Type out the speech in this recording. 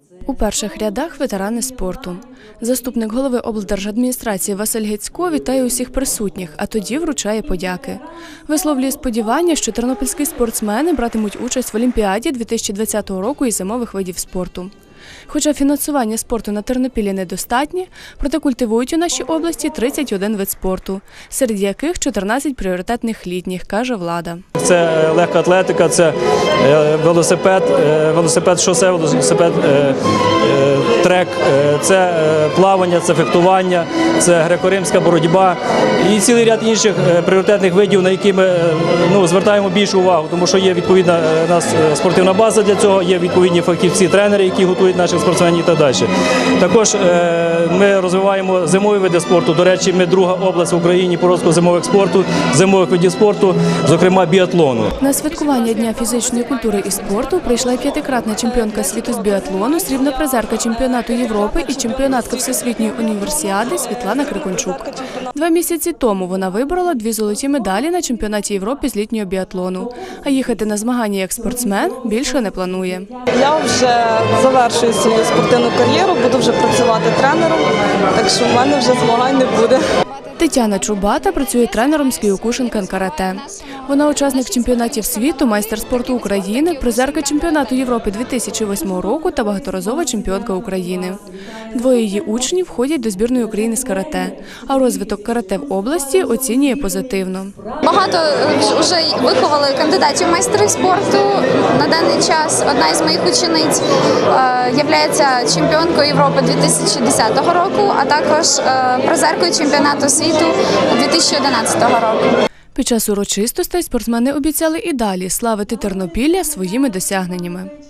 У перших рядах ветерани спорту. Заступник голови облдержадміністрації Василь Гецько вітає усіх присутніх, а тоді вручає подяки. Висловлює сподівання, що тернопільські спортсмени братимуть участь в Олімпіаді 2020 року із зимових видів спорту. Хоча фінансування спорту на Тернопіллі недостатнє, проте культивують у нашій області 31 вид спорту, серед яких 14 пріоритетних літніх, каже влада. Це легка атлетика, це велосипед шосе, велосипед трек, це плавання, це фехтування, це греко-римська боротьба і цілий ряд інших пріоритетних видів, на які ми звертаємо більшу увагу, тому що є відповідна у нас спортивна база для цього, є відповідні фахівці, тренери, які готують наших спортсменів і так далі. Також ми розвиваємо зимові види спорту. До речі, ми друга область в Україні по розвитку зимових видів спорту, зокрема біатлону. На святкування Дня фізичної культури і спорту прийшла 5-кратна чемпіонка світу з біатлону, срібна призерка чемпіонату Європи і чемпіонатка Всесвітньої універсіади Світлана Крикончук. 2 місяці тому вона виборола 2 золоті медалі на чемпіонаті Європи з літнього біатлону. А їхати на змагання як спортсмен більше не планує. Я вже завершую свою спортивну кар'єру, буду вже працювати тренером, так що в мене вже змагань не буде. Тетяна Чубата працює тренером з кіокушинкан карате. Вона учасник чемпіонатів світу, майстер спорту України, призерка чемпіонату Європи 2008 року та багаторазова чемпіонка України. 2 її учнів входять до збірної України з карате, а розвиток карате в області оцінює позитивно. Багато вже виховали кандидатів в майстри спорту. На даний час одна із моїх учениць є чемпіонкою Європи 2010 року, а також призеркою чемпіонату світу 2011 року. Під час урочистостей спортсмени обіцяли і далі славити Тернопілля своїми досягненнями.